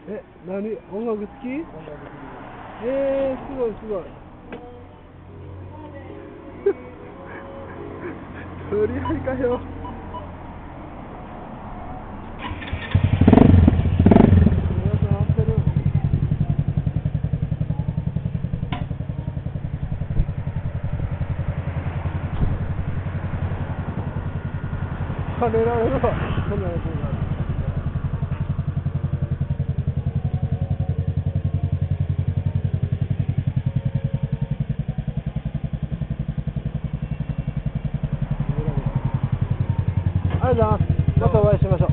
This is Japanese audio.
え、何音楽好き？ 音楽好き。 すごいすごい。取り合いかよ。皆さん合ってる。はねられるわ。はねられるわ。ありがとうございます。またお会いしましょう。